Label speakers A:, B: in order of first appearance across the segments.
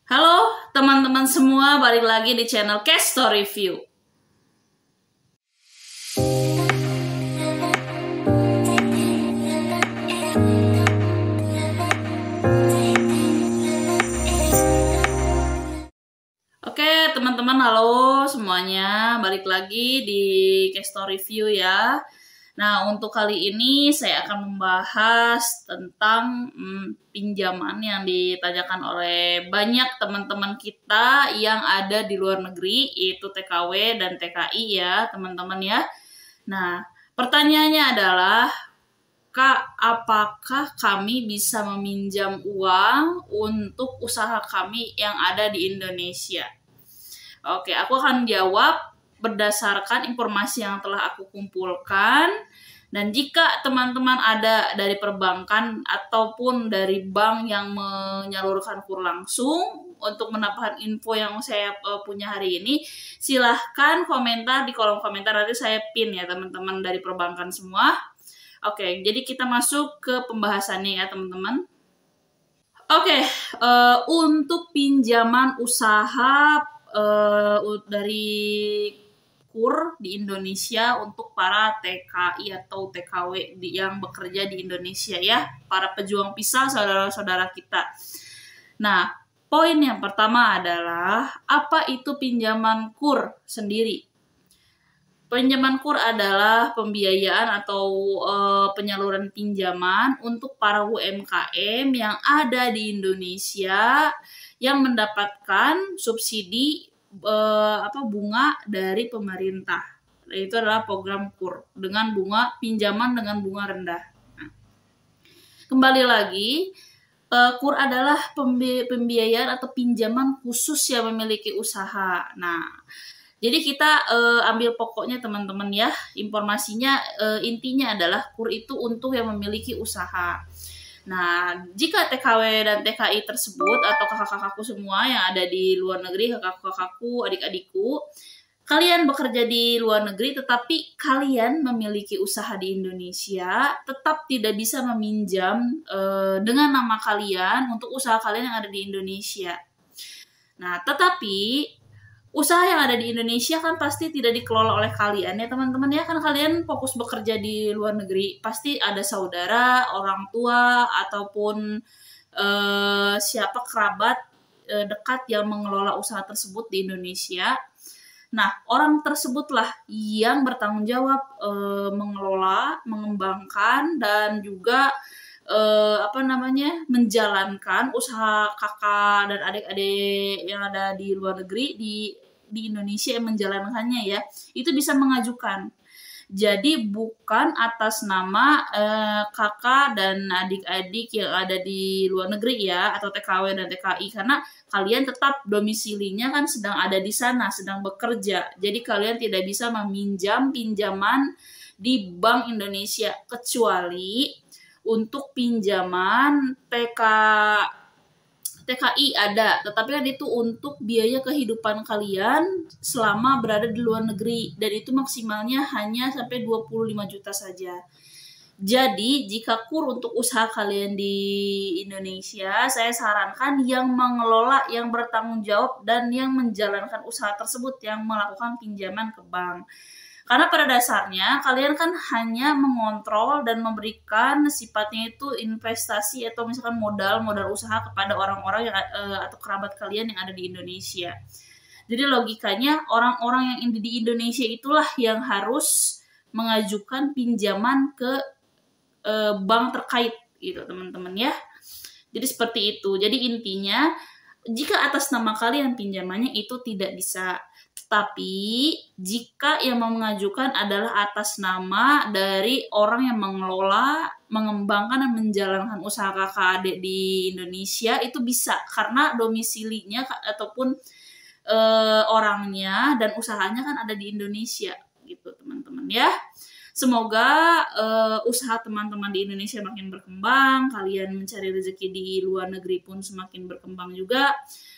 A: Halo teman-teman semua, balik lagi di channel Cash Story Review. Oke teman-teman, halo semuanya, balik lagi di Cash Story Review ya. Nah, untuk kali ini saya akan membahas tentang pinjaman yang ditanyakan oleh banyak teman-teman kita yang ada di luar negeri, yaitu TKW dan TKI ya, teman-teman ya. Nah, pertanyaannya adalah, Kak, apakah kami bisa meminjam uang untuk usaha kami yang ada di Indonesia? Oke, aku akan jawab berdasarkan informasi yang telah aku kumpulkan. Dan jika teman-teman ada dari perbankan ataupun dari bank yang menyalurkan KUR langsung untuk mendapatkan info yang saya punya hari ini, silahkan komentar di kolom komentar, nanti saya pin ya teman-teman dari perbankan semua. Oke, jadi kita masuk ke pembahasannya ya teman-teman. Oke, untuk pinjaman usaha dari KUR di Indonesia untuk para TKI atau TKW yang bekerja di Indonesia ya, para pejuang pisang saudara-saudara kita. Nah, poin yang pertama adalah apa itu pinjaman KUR sendiri? Pinjaman KUR adalah pembiayaan atau penyaluran pinjaman untuk para UMKM yang ada di Indonesia yang mendapatkan subsidi bunga dari pemerintah. Itu adalah program KUR dengan bunga pinjaman dengan bunga rendah. Nah, kembali lagi, KUR adalah pembiayaan atau pinjaman khusus yang memiliki usaha. Nah, jadi kita ambil pokoknya teman-teman ya, informasinya intinya adalah KUR itu untuk yang memiliki usaha. Nah, jika TKW dan TKI tersebut atau kakak-kakakku semua yang ada di luar negeri, kakak-kakakku, adik-adikku, kalian bekerja di luar negeri tetapi kalian memiliki usaha di Indonesia, tetap tidak bisa meminjam dengan nama kalian untuk usaha kalian yang ada di Indonesia. Nah, tetapi usaha yang ada di Indonesia kan pasti tidak dikelola oleh kalian ya teman-teman ya, kan kalian fokus bekerja di luar negeri, pasti ada saudara, orang tua, ataupun siapa kerabat dekat yang mengelola usaha tersebut di Indonesia. Nah, orang tersebutlah yang bertanggung jawab mengelola, mengembangkan, dan juga menjalankan usaha kakak dan adik-adik yang ada di luar negeri di Indonesia yang menjalankannya ya, itu bisa mengajukan. Jadi bukan atas nama kakak dan adik-adik yang ada di luar negeri ya, atau TKW dan TKI, karena kalian tetap domisilinya kan sedang ada di sana, sedang bekerja. Jadi kalian tidak bisa meminjam pinjaman di Bank Indonesia, kecuali untuk pinjaman TKI ada, tetapi kan itu untuk biaya kehidupan kalian selama berada di luar negeri, dan itu maksimalnya hanya sampai 25 juta saja. Jadi, jika KUR untuk usaha kalian di Indonesia, saya sarankan yang mengelola, yang bertanggung jawab, dan yang menjalankan usaha tersebut, yang melakukan pinjaman ke bank. Karena pada dasarnya kalian kan hanya mengontrol dan memberikan sifatnya itu investasi atau misalkan modal usaha kepada orang-orang yang atau kerabat kalian yang ada di Indonesia. Jadi logikanya orang-orang yang di Indonesia itulah yang harus mengajukan pinjaman ke bank terkait gitu teman-teman ya. Jadi seperti itu. Jadi intinya, jika atas nama kalian pinjamannya itu tidak bisa. Tapi jika yang mau mengajukan adalah atas nama dari orang yang mengelola, mengembangkan, dan menjalankan usaha kakak adik di Indonesia, itu bisa, karena domisilinya ataupun orangnya dan usahanya kan ada di Indonesia gitu teman-teman ya. Semoga usaha teman-teman di Indonesia makin berkembang, kalian mencari rezeki di luar negeri pun semakin berkembang juga.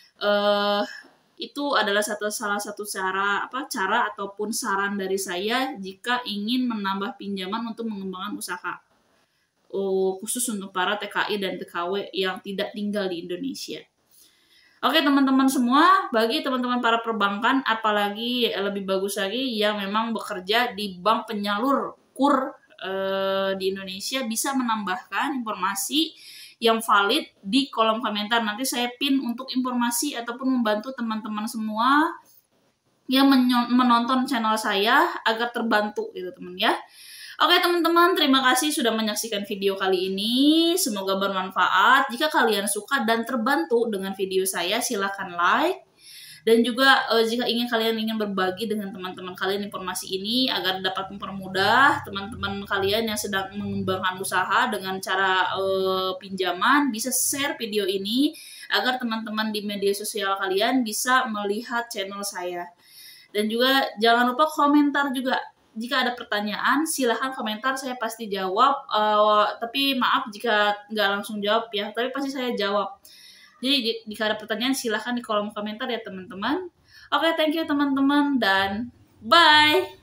A: Itu adalah salah satu cara ataupun saran dari saya jika ingin menambah pinjaman untuk mengembangkan usaha, khusus untuk para TKI dan TKW yang tidak tinggal di Indonesia. Oke teman-teman semua, bagi teman-teman para perbankan, apalagi lebih bagus lagi yang memang bekerja di bank penyalur KUR di Indonesia, bisa menambahkan informasi yang valid di kolom komentar. Nanti saya pin untuk informasi ataupun membantu teman-teman semua yang menonton channel saya agar terbantu gitu teman ya. Oke teman-teman, terima kasih sudah menyaksikan video kali ini. Semoga bermanfaat. Jika kalian suka dan terbantu dengan video saya, silahkan like. Dan juga jika kalian ingin berbagi dengan teman-teman kalian informasi ini agar dapat mempermudah teman-teman kalian yang sedang mengembangkan usaha dengan cara pinjaman, bisa share video ini agar teman-teman di media sosial kalian bisa melihat channel saya. Dan juga jangan lupa komentar juga. Jika ada pertanyaan, silahkan komentar, saya pasti jawab. Tapi maaf jika nggak langsung jawab ya, tapi pasti saya jawab. Jadi jika ada pertanyaan, silahkan di kolom komentar ya teman-teman. Oke, thank you teman-teman, dan bye!